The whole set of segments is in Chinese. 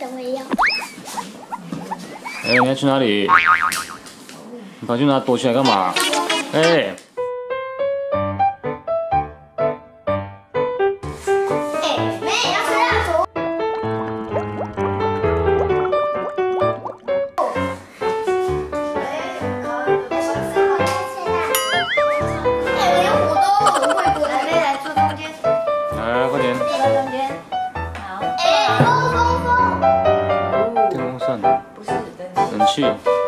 等我一样。 哎，你要去哪里？你跑去哪躲起来干嘛？哎。 冷气。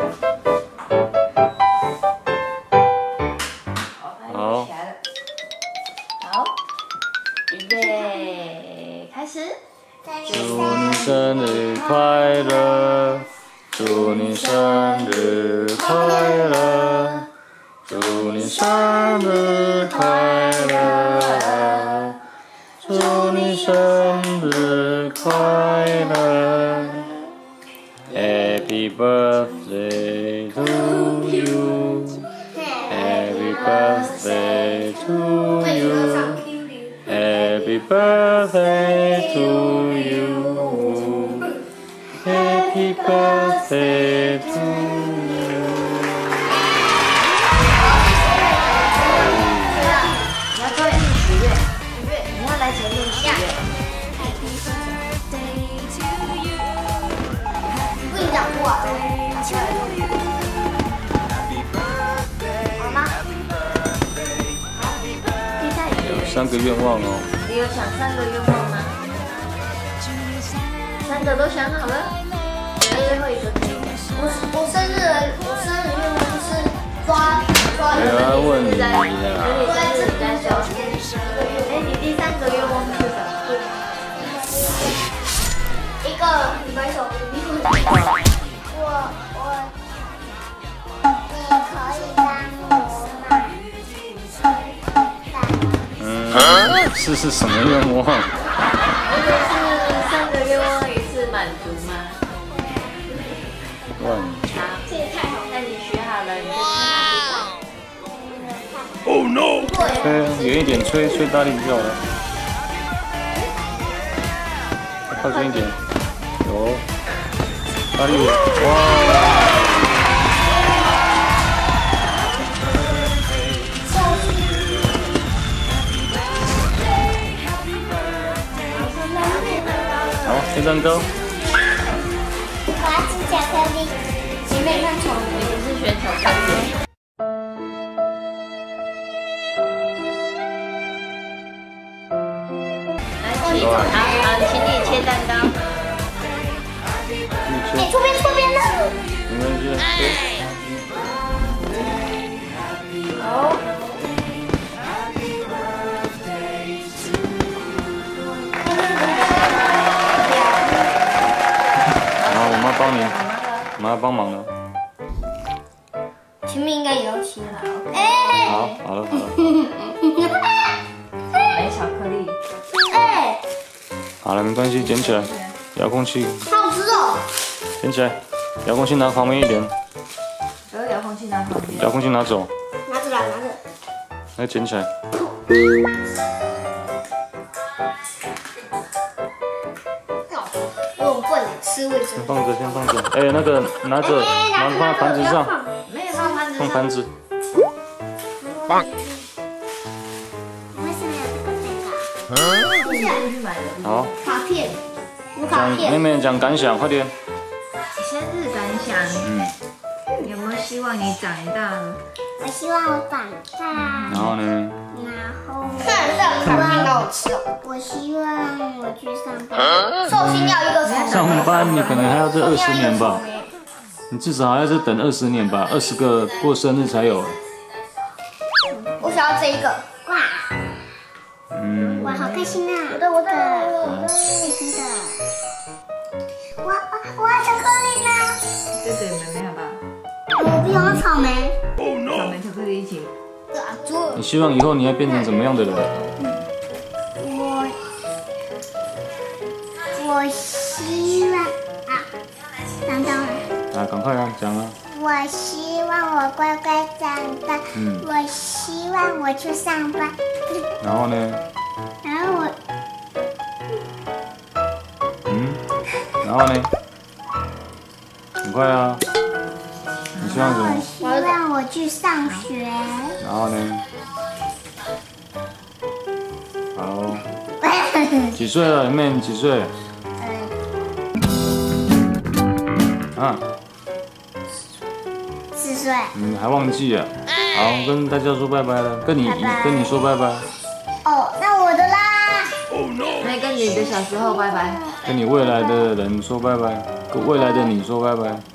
好。 好，预备，开始。 祝你生日快乐，祝你生日快乐，祝你生日快乐，祝你生日快乐。 Happy birthday to you. Happy birthday to you. Happy birthday to you. Happy birthday to you. 你要做许愿，你要来前面许愿。 讲过，好吗？ 有3个愿望哦。 你有想3个愿望吗？3个都想好了，最后一个可以讲。 我生日愿望就是抓有人问你啦。 在这里在说。哎，你第3个愿望是什么？ 一个你摆手，你可以当我妈， 是什么愿望？ 这个是3个愿望一次满足吗？ 问。 好，这也太好，那你学好了，你就去。 Oh no！ 吹远一点，吹大力就好了。靠近一点，有，大力，哇！ 好，切蛋糕。 我要吃巧克力。你没看错， 你不是选巧克力。来，好，请你切蛋糕。 哎，错边了。 没关系， 好。 帮你，妈要帮忙了。 前面应该也要切了。 哎，好了。 来巧克力。 哎， 好了，没关系，捡起来。遥控器。 好吃哦。 捡起来，遥控器拿旁边一点。 遥控器拿旁边。 遥控器拿走。 拿着。 来捡起来。 吃卫生。 先放着。哎，那个拿着，然后放在盘子上。 没有放盘子上。 放盘子。 棒。为什么要这个？ 不是去买的。 好。 卡片。 妹妹讲感想，快点。 生日感想。有没有希望你长大了？ 我希望我长大。 然后呢？ 看这个卡片好吃哦。我希望我去上班。寿星要一个上班你可能还要这20年吧，你至少还要再等20年吧，20个过生日才有。 我想要这一个。哇。哇，好开心啊！我的，真的。哇，巧克力呢？ 这给妹妹好不好？ 我不想要草莓。 草莓巧克力一起。 你希望以后你要变成怎么样的人？ 我希望讲到了。 啊，赶快啊，讲啊！ 我希望我乖乖长大。我希望我去上班。 然后呢？ 然后我。 然后呢？很快啊！你希望什么？ 希望我去上学。 然后呢？好。几岁了？妹，你几岁？啊 4岁。 还忘记了？好，跟大家说拜拜了，跟你说拜拜。 哦，那我的啦。 那跟你的小时候拜拜。 跟你未来的人说拜拜，跟未来的你说拜拜。